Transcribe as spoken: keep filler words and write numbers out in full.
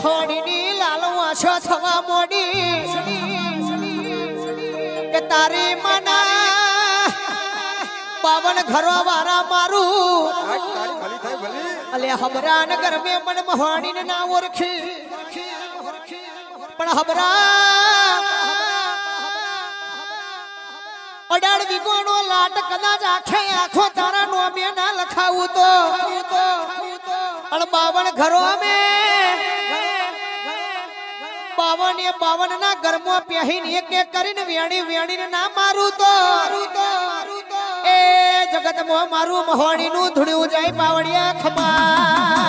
મહોણી ની લાલો આછો થવા મોડી કે તારી મના બાવન ઘરો વારા મારું અલે હબરા નગર મે મન મહોણી ને ના ઓળખી પણ હબરા અડાડ વિગોનો લાટ કદાચ આખે આખો તારા નોમે ના લખાવું તો અને બાવન ઘરો મે બાવન એ બાવન ના ઘરમાં પહેરીને એક એક કરીને વેણી વેણીને ના મારું તો એ જગતમાં મારું મહોણી નું ધૂળ્યું જાય પાવડિયા ખમા